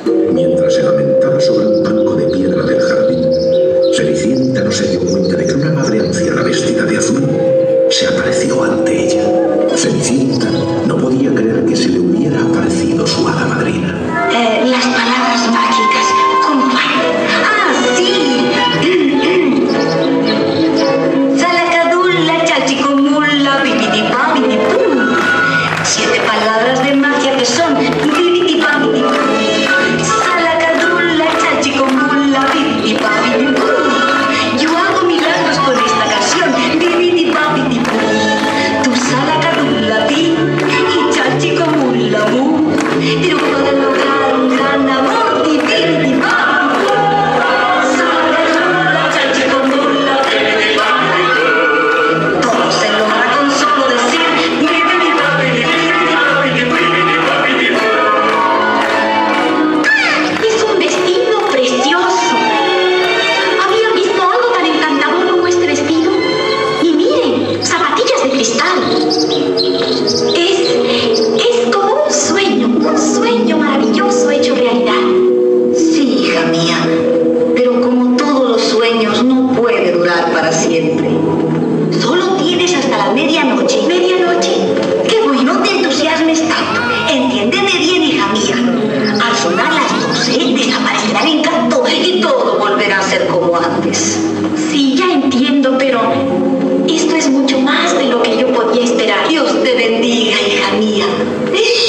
Mientras se lamentaba sobre un banco de piedra del jardín, Cenicienta no se dio cuenta de que una madre anciana vestida de azul se apareció ante ella. Cenicienta no podía creer que se le hubiera aparecido su hada madrina. Las palabras mágicas, ¿cómo van? ¡Ah, sí! Salacadulla, chachicomula, bibidibabidipum. 7 palabras de magia que son bibidibabidipum. Salacadulla, chachicomula, bibidibabidipum. Yo hago milagros con esta canción, bibidibabidipum. Tu salacadulla, ti, y chachicomula, mu. Pero para lograr un gran amor, bibidibabidipum. Salacadulla, chachicomula, bibidibabidipum. Todo se logra con solo decir es un vestido precioso. ¿Había visto algo tan encantador como este vestido? Y miren, zapatillas de cristal. Es como un sueño maravilloso hecho realidad. Sí, hija mía, pero como todos los sueños no puede durar para siempre. Solo tienes hasta la medianoche. ¿Medianoche? Qué bueno, no te entusiasmes tanto. Entiéndeme bien, hija mía. Al sonar las 12, desaparecerá el encanto y todo volverá a ser como antes. Sí, ya entiendo, pero esto es mucho más de lo que yo podía esperar. Dios te bendiga, hija mía.